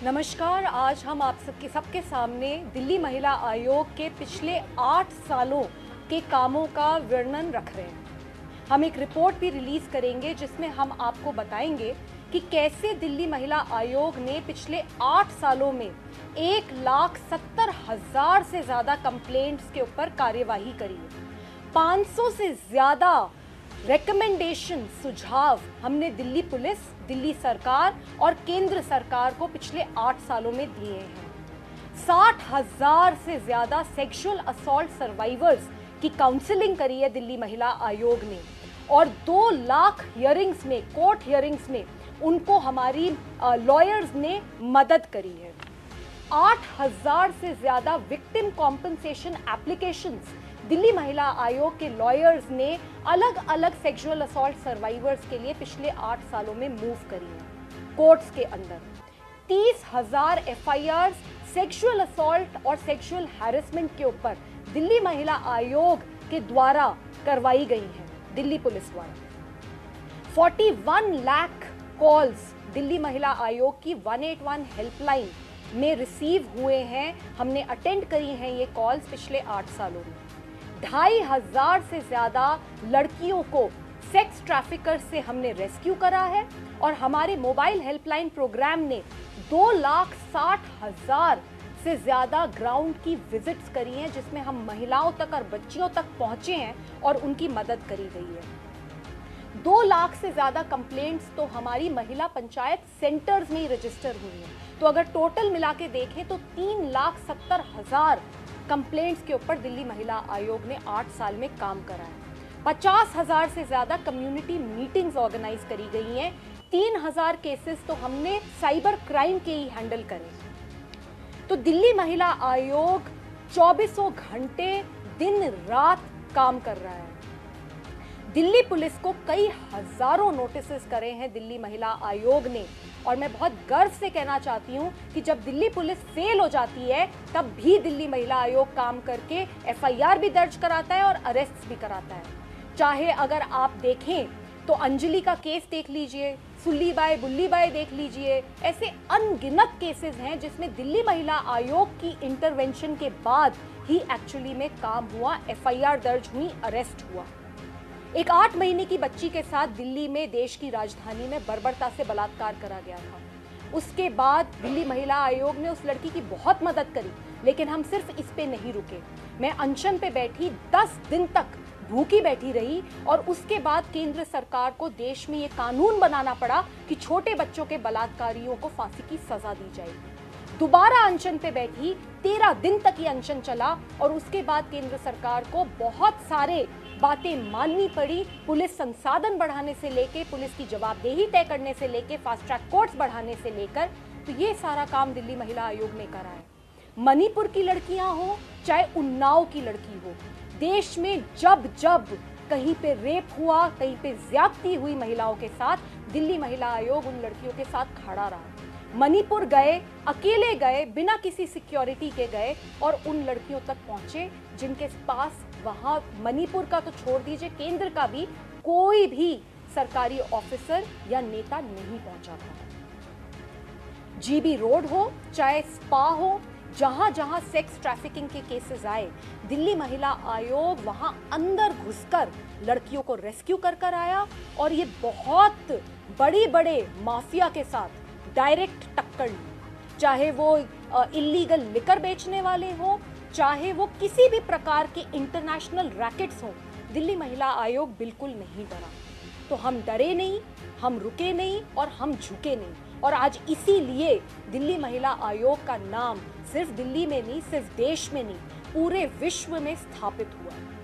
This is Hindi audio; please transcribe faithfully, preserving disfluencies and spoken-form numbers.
नमस्कार। आज हम आप सबके सबके सामने दिल्ली महिला आयोग के पिछले आठ सालों के कामों का वर्णन रख रहे हैं। हम एक रिपोर्ट भी रिलीज करेंगे जिसमें हम आपको बताएंगे कि कैसे दिल्ली महिला आयोग ने पिछले आठ सालों में एक लाख सत्तर हजार से ज्यादा कंप्लेंट्स के ऊपर कार्यवाही करी है। पाँच सौ से ज्यादा रिकमेंडेशन सुझाव हमने दिल्ली पुलिस, दिल्ली सरकार और केंद्र सरकार को पिछले आठ सालों में दिए हैं। साठ हजार से ज्यादा सेक्सुअल असॉल्ट सर्वाइवर्स की काउंसलिंग करी है दिल्ली महिला आयोग ने और दो लाख हियरिंग्स में, कोर्ट हियरिंग्स में उनको हमारी लॉयर्स ने मदद करी है। आठ हजार से ज्यादा विक्टिम कॉम्पनसेशन एप्लीकेशंस दिल्ली महिला आयोग के लॉयर्स ने अलग अलग सेक्सुअल असॉल्ट सर्वाइवर्स के लिए पिछले आठ सालों में मूव करी है कोर्ट्स के अंदर। तीस हजार F I R sexual assault और सेक्सुअल हैरेसमेंट के ऊपर दिल्ली महिला आयोग के द्वारा करवाई गई है दिल्ली पुलिस द्वारा। इकतालीस लाख कॉल्स दिल्ली महिला आयोग की एक सौ इक्यासी हेल्पलाइन में रिसीव हुए हैं। हमने अटेंड करी हैं ये कॉल्स पिछले आठ सालों में। ढाई हजार से ज्यादा लड़कियों को सेक्स ट्रैफिकर से हमने रेस्क्यू करा है और हमारे मोबाइल हेल्पलाइन प्रोग्राम ने दो लाख साठ हजार से ज्यादा ग्राउंड की विजिट्स करी हैं जिसमें हम महिलाओं तक और बच्चियों तक पहुंचे हैं और उनकी मदद करी गई है। दो लाख से ज्यादा कंप्लेंट्स तो हमारी महिला पंचायत सेंटर्स में ही रजिस्टर हुई हैं। तो अगर टोटल मिला के देखें तो तीन लाख सत्तर हजार कंप्लेंट्स के ऊपर दिल्ली महिला आयोग ने आठ साल में काम करा है। पचास हजार से ज्यादा कम्युनिटी मीटिंग्स ऑर्गेनाइज करी गई हैं। तीन हजार केसेस तो हमने साइबर क्राइम के ही हैंडल करे। तो दिल्ली महिला आयोग चौबीसों घंटे दिन रात काम कर रहा है। दिल्ली पुलिस को कई हजारों नोटिसेस करे हैं दिल्ली महिला आयोग ने और मैं बहुत गर्व से कहना चाहती हूं कि जब दिल्ली पुलिस फेल हो जाती है तब भी दिल्ली महिला आयोग काम करके एफ आई आर भी दर्ज कराता है और अरेस्ट भी कराता है। चाहे अगर आप देखें तो अंजलि का केस देख लीजिए, सुल्ली बाई बुल्ली बाई देख लीजिए, ऐसे अनगिनत केसेस हैं जिसमें दिल्ली महिला आयोग की इंटरवेंशन के बाद ही एक्चुअली में काम हुआ, एफ आई आर दर्ज हुई, अरेस्ट हुआ। एक आठ महीने की बच्ची के साथ दिल्ली में, देश की राजधानी में बर्बरता से बलात्कार करा गया था। उसके बाद दिल्ली महिला आयोग ने उस लड़की की बहुत मदद करी, लेकिन हम सिर्फ इस पे नहीं रुके। मैं अनशन पे बैठी, दस दिन तक भूखी बैठी रही और उसके बाद केंद्र सरकार को देश में ये कानून बनाना पड़ा कि छोटे बच्चों के बलात्कारियों को फांसी की सजा दी जाएगी। दोबारा अनशन पे बैठी, तेरह दिन तक ये अनशन चला और उसके बाद केंद्र सरकार को बहुत सारे बातें माननी पड़ी। पुलिस संसाधन बढ़ाने से लेके, पुलिस की जवाबदेही तय करने से लेके, फास्ट ट्रैक कोर्ट्स बढ़ाने से लेकर, तो ये सारा काम दिल्ली महिला आयोग ने करा है। मणिपुर की लड़कियां हो चाहे उन्नाव की लड़की हो, देश में जब जब कहीं पे रेप हुआ, कहीं पे ज्यादती हुई महिलाओं के साथ, दिल्ली महिला आयोग उन लड़कियों के साथ खड़ा रहा। मणिपुर गए, अकेले गए, बिना किसी सिक्योरिटी के गए और उन लड़कियों तक पहुंचे जिनके पास वहां मणिपुर का तो छोड़ दीजिए, केंद्र का भी कोई भी सरकारी ऑफिसर या नेता नहीं पहुंचा था। जी बी रोड हो चाहे स्पा हो, जहां जहां सेक्स ट्रैफिकिंग के केसेस आए, दिल्ली महिला आयोग वहां अंदर घुसकर लड़कियों को रेस्क्यू कर कर आया और ये बहुत बड़े बड़े माफिया के साथ डायरेक्ट टक्कर ली। चाहे वो इलीगल लिकर बेचने वाले हो, चाहे वो किसी भी प्रकार के इंटरनेशनल रैकेट्स हो, दिल्ली महिला आयोग बिल्कुल नहीं डरा। तो हम डरे नहीं, हम रुके नहीं और हम झुके नहीं। और आज इसीलिए दिल्ली महिला आयोग का नाम सिर्फ दिल्ली में नहीं, सिर्फ देश में नहीं, पूरे विश्व में स्थापित हुआ है।